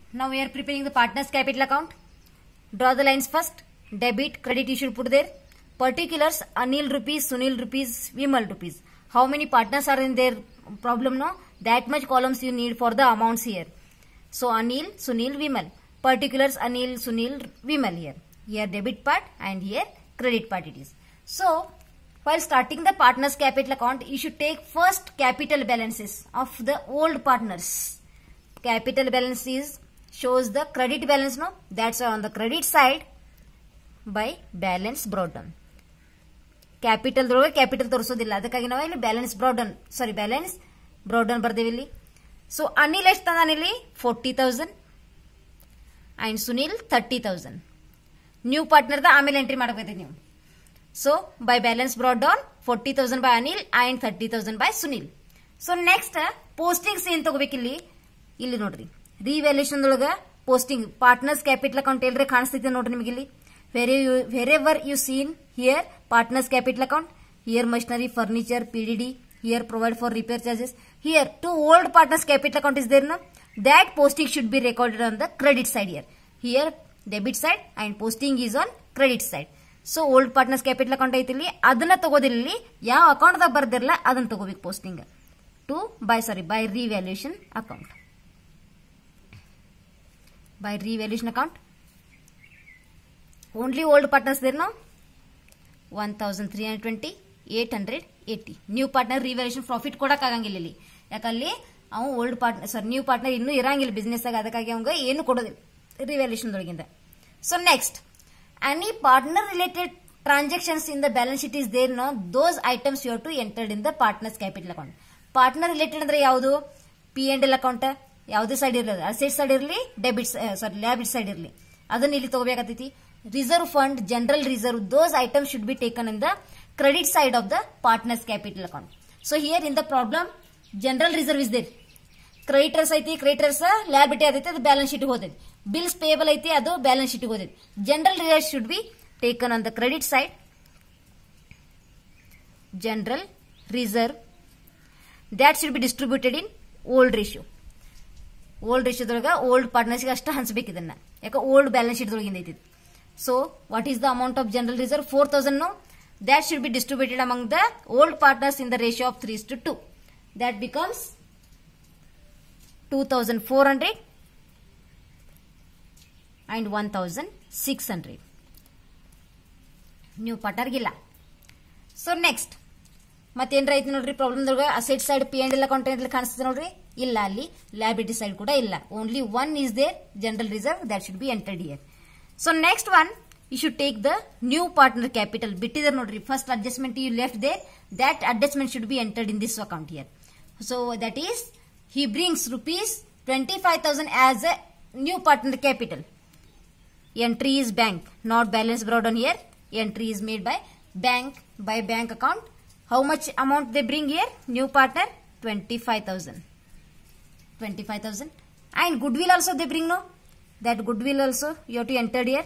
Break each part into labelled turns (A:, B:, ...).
A: Now we are preparing the partner's capital account. Draw the lines first. Debit, credit you should put there. Particulars, Anil rupees, Sunil rupees, Vimal rupees. How many partners are in their problem now? That much columns you need for the amounts here. So Anil, Sunil, Vimal. Particulars, Anil, Sunil, Vimal here. Here debit part and here credit part it is. So while starting the partner's capital account, you should take first capital balances of the old partners. Capital balance is shows the credit balance, no? That's why on the credit side by balance brought down. Capital ತೋರಿಸೋದಿಲ್ಲ, ಅದಕ್ಕಾಗಿ ನಾವು ಇಲ್ಲಿ balance brought down ಬರ್ದೇವಿ ಇಲ್ಲಿ. So Anil ಎಷ್ಟು ತಂದಾನ ಇಲ್ಲಿ 40,000 and Sunil 30,000. New partner ಆಮೇಲೆ entry ಮಾಡಬೇಕು ನೀವು. So by balance brought down 40,000 by Anil and 30,000 by Sunil. So next postings ಏನ್ ತಗೋಬೇಕಿಲ್ಲಿ, ಇಲ್ಲಿ ನೋಡ್ರಿ ರಿವ್ಯಾಲ್ಯೂಷನ್ ಒಳಗ ಪೋಸ್ಟಿಂಗ್ ಪಾರ್ಟ್ನರ್ಸ್ ಕ್ಯಾಪಿಟಲ್ ಅಕೌಂಟ್ ಎಲ್ಲರೇ ಕಾಣಿಸ್ತೈತೆ ನೋಡ್ರಿ ನಿಮಗೆ ಇಲ್ಲಿ. Wherever you seen here partners capital account, here machinery, furniture, PDD, here provide for repair charges. Here two old partners capital account is there, no? That posting should be recorded on the credit side here. Here debit side and posting is on credit side. So old partners capital account ಐತಿ ಇಲ್ಲಿ, ಅದನ್ನ ತಗೋದಿಲ್ಲ, ಯಾವ account ದಾಗ ಬರ್ದಿರಲ್ಲ ಅದನ್ನ ತಗೋಬೇಕು posting by revaluation account. By revaluation account only old partners there now 1,320, 880. New partner revaluation profit ಕೊಡಕ್ ಆಗಂಗಿಲ್ಲ ಇಲ್ಲಿ, ಯಾಕಲ್ಲಿ ಅವ ಓಲ್ಡ್ ಪಾರ್ಟ್ನರ್ ನ್ಯೂ ಪಾರ್ಟ್ನರ್ ಇನ್ನೂ ಇರಂಗಿಲ್ಲ ಬಿಸ್ನೆಸ್ ಆಗ, ಅದಕ್ಕಾಗಿ ಅವಂಗ ಏನು ಕೊಡೋದಿಲ್ಲ ರಿವ್ಯಾಲ್ಯೂಷನ್ ಒಳಗಿಂದ. So next any partner related transactions in the balance sheet is there, no? Those items you have to entered in the partner's capital account. Partner related ಅಂದ್ರೆ ಯಾವುದು, P&L ಅಕೌಂಟ್ ಯಾವುದೇ ಸೈಡ್ ಇರಲಿ, ಅಸೆಟ್ ಸೈಡ್ ಇರಲಿ, ಲ್ಯಾಬಿಟ್ side ಇರಲಿ, ಅದನ್ನ ಇಲ್ಲಿ ತಗೋಬೇಕಾಗ್ತೈತಿ. Reserve fund, general reserve, those items should be taken in the credit side of the partner's capital account. So here in the problem, general reserve is there. Creditors ಐತಿ, creditors liability ಅದೈತಿ, ಅದು balance sheet ಹೋದೈತಿ. Bills payable ಐತಿ, ಅದು balance sheet ಹೋದೈತಿ. General reserve should be taken on the credit side. General reserve that should be distributed in old ratio. Old ರೇಷಿಯೋದೊಳಗ old ಪಾರ್ಟ್ನರ್ಸ್ಗೆ ಅಷ್ಟ ಹಂಚಬೇಕು ಇದನ್ನ, ಯಾಕೆ ಓಲ್ಡ್ ಬ್ಯಾಲೆನ್ಸ್ ಶೀಟ್ ದೊಳಗಿಂದ ಐತಿ. So what is the amount of general reserve? 4,000, no? That should be distributed among the old partners in the ratio of 3:2. That becomes 2,400 and 1,600. New partner gilla. So next ಮತ್ತೇನ್ರ ಐತಿ ನೋಡ್ರಿ problem ದೊಳಗ, asset side P&L account ಏನ್ರಲ್ಲಿ ಕಾಣಿಸ್ತದೆ ನೋಡ್ರಿ, ಇಲ್ಲ ಅಲ್ಲಿ liability side ಕೂಡ ಇಲ್ಲ, only one is there general reserve, that should be entered here. So next one, you should take the new partner capital. Bittidar nodri, first adjustment you left there, that adjustment should be entered in this account here. So that is, he brings rupees 25,000 as a new partner capital. Entry is bank, not balance brought on here. Entry is made by bank account. How much amount they bring here? New partner 25,000. And goodwill also they bring, no? That goodwill also you have to enter here.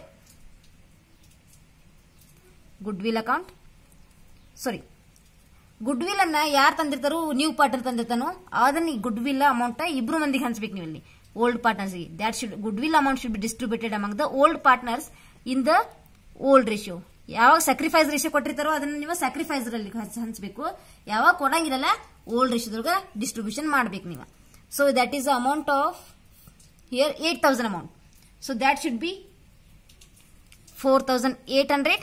A: Goodwill account. Sorry. Goodwill ಅನ್ನ ಯಾರು ತಂದಿರ್ತಾರೋ, new partner ತಂದಿರ್ತಾನೋ ಅದನ್ನ goodwill amount ಇಬ್ರು ಮಂದಿಗೆ ಹಂಚಬೇಕು ನೀವು ಇಲ್ಲಿ, old partners ಗೆ. That should goodwill amount should be distributed among the old partners in the old ratio. ಯಾವಾಗ ಸ್ಯಾಕ್ರಿಫೈಸ್ ರೇಷಿಯೋ ಕೊಟ್ಟಿರ್ತಾರೋ ಅದನ್ನ ನೀವು ಸ್ಯಾಕ್ರಿಫೈಸ್ ರಲ್ಲಿ ಹಂಚಬೇಕು, ಯಾವಾಗ ಕೊಡಂಗಿರಲ್ಲ ಓಲ್ಡ್ ರೇಷಿಯೋದೊಳಗ ಡಿಸ್ಟ್ರಿಬ್ಯೂಷನ್ ಮಾಡ್ಬೇಕು ನೀವು. So that is the amount of here 8,000 amount. So that should be 4,800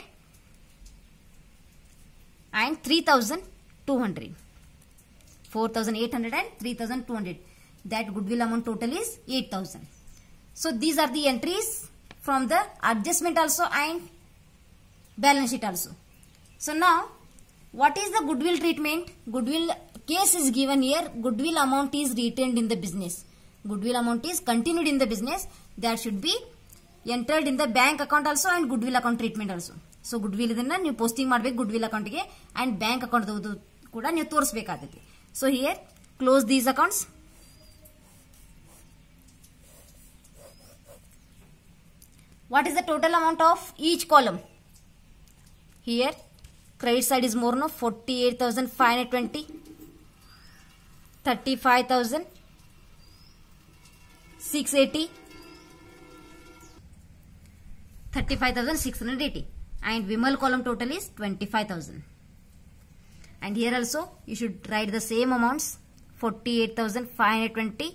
A: and 3,200. 4,800 and 3,200. That goodwill amount total is 8,000. So these are the entries from the adjustment also and balance sheet also. So now what is the goodwill treatment? Goodwill case is given here. Goodwill amount is retained in the business. Goodwill amount is continued in the business, that should be entered in the bank account also and goodwill account treatment also. So goodwill ಇದನ್ನ ನೀವು posting ಮಾಡಬೇಕು goodwill account ಗೆ and bank account ಕೂಡ ನೀವು ತೋರಿಸಬೇಕಾಗುತ್ತೆ. So here close these accounts. What is the total amount of each column? Here credit side is more, no? 48,520, 35,000, 680, 35,680 and Vimal column total is 25,000. And here also you should write the same amounts: 48,520,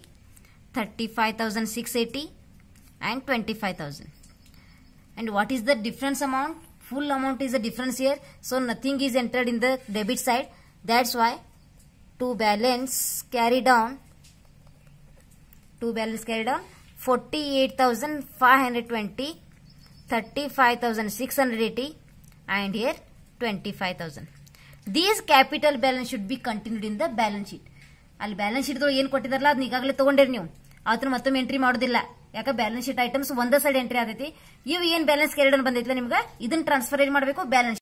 A: 35,680 and 25,000. And what is the difference amount? Full amount is the difference here, so nothing is entered in the debit side. That's why to balance carry down 48,520, 35,680 and here 25,000. These capital balance should be continued in the balance sheet. ಅಲ್ಲಿ balance sheet ಏನು ಕೊಟ್ಟಿದಾರಲ್ಲ ಅದನ್ನ ಈಗಾಗಲೇ ತಗೊಂಡಿರಿ ನೀವು, ಅದನ್ನ ಮತ್ತೊಮ್ಮೆ entry ಮಾಡೋದಿಲ್ಲ. ಯಾಕೆ ಬ್ಯಾಲೆನ್ಸ್ ಶೀಟ್ ಐಟಮ್ಸ್ ಒಂದೇ ಸೈಡ್ ಎಂಟ್ರಿ ಆಗೈತಿ. ಇವು ಏನ್ ಬ್ಯಾಲೆನ್ಸ್ ಕ್ಯಾರಿಡ್ ಬಂದೈತಿಲ್ಲ ನಿಮ್ಗೆ, ಇದನ್ನ ಟ್ರಾನ್ಸ್ಫರ್ ಏನ್ ಮಾಡಬೇಕು ಬ್ಯಾಲೆನ್ಸ್